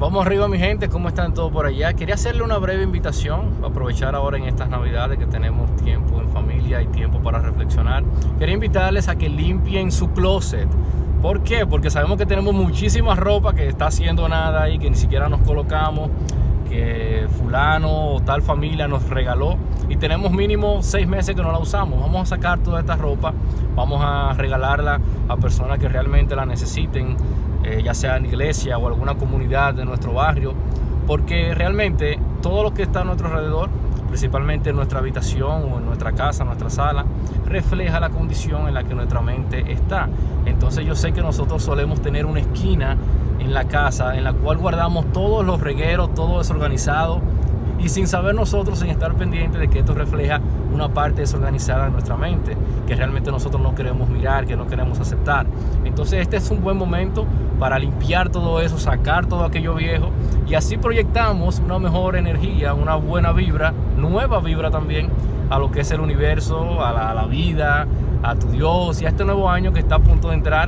Vamos arriba, mi gente, ¿cómo están todos por allá? Quería hacerle una breve invitación, aprovechar ahora en estas navidades que tenemos tiempo en familia y tiempo para reflexionar. Quería invitarles a que limpien su closet. ¿Por qué? Porque sabemos que tenemos muchísima ropa que está haciendo nada y que ni siquiera nos colocamos, que fulano o tal familia nos regaló y tenemos mínimo 6 meses que no la usamos. Vamos a sacar toda esta ropa, vamos a regalarla a personas que realmente la necesiten, ya sea en iglesia o alguna comunidad de nuestro barrio, porque realmente todo lo que está a nuestro alrededor, principalmente en nuestra habitación o en nuestra casa, en nuestra sala, refleja la condición en la que nuestra mente está. Entonces yo sé que nosotros solemos tener una esquina en la casa en la cual guardamos todos los regueros, todo desorganizado, y sin saber nosotros, sin estar pendientes de que esto refleja una parte desorganizada de nuestra mente, que realmente nosotros no queremos mirar, que no queremos aceptar. Entonces este es un buen momento para limpiar todo eso, sacar todo aquello viejo, y así proyectamos una mejor energía, una buena vibra, nueva vibra también, a lo que es el universo, a la vida, a tu Dios y a este nuevo año que está a punto de entrar,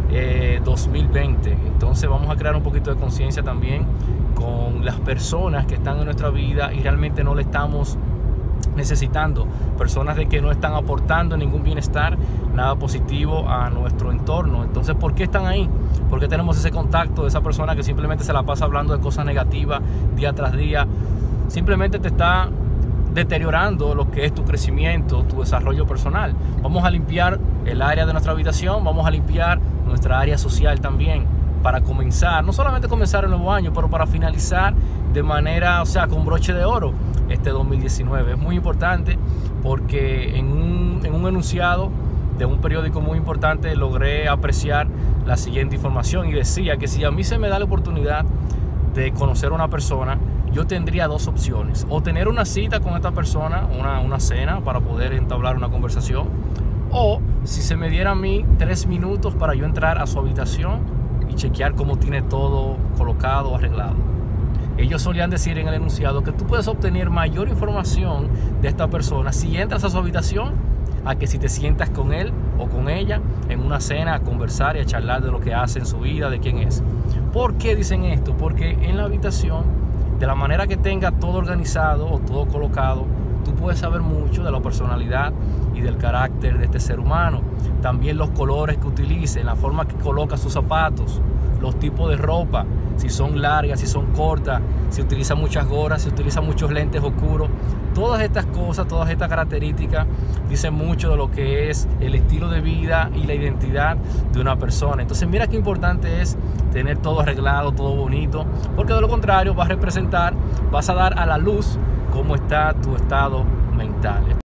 2020. Entonces vamos a crear un poquito de conciencia también con las personas que están en nuestra vida y realmente no le estamos necesitando, personas de que no están aportando ningún bienestar, nada positivo a nuestro entorno. Entonces, ¿por qué están ahí? Porque tenemos ese contacto de esa persona que simplemente se la pasa hablando de cosas negativas día tras día, simplemente te está deteriorando lo que es tu crecimiento, tu desarrollo personal. Vamos a limpiar el área de nuestra habitación, vamos a limpiar nuestra área social también, para comenzar, no solamente comenzar el nuevo año, pero para finalizar de manera, con broche de oro este 2019. Es muy importante porque en un enunciado de un periódico muy importante logré apreciar la siguiente información y decía que si a mí se me da la oportunidad de conocer a una persona, yo tendría dos opciones: o tener una cita con esta persona, una cena para poder entablar una conversación, o si se me diera a mí 3 minutos para yo entrar a su habitación y chequear cómo tiene todo colocado, arreglado. Ellos solían decir en el enunciado que tú puedes obtener mayor información de esta persona si entras a su habitación a que si te sientas con él o con ella en una cena a conversar y a charlar de lo que hace en su vida, de quién es. ¿Por qué dicen esto? Porque en la habitación, de la manera que tenga todo organizado o todo colocado, tú puedes saber mucho de la personalidad y del carácter de este ser humano. También los colores que utilice, la forma que coloca sus zapatos, los tipos de ropa, si son largas, si son cortas, si utiliza muchas gorras, si utiliza muchos lentes oscuros. Todas estas cosas, todas estas características dicen mucho de lo que es el estilo de vida y la identidad de una persona. Entonces mira qué importante es tener todo arreglado, todo bonito, porque de lo contrario vas a dar a la luz cómo está tu estado mental.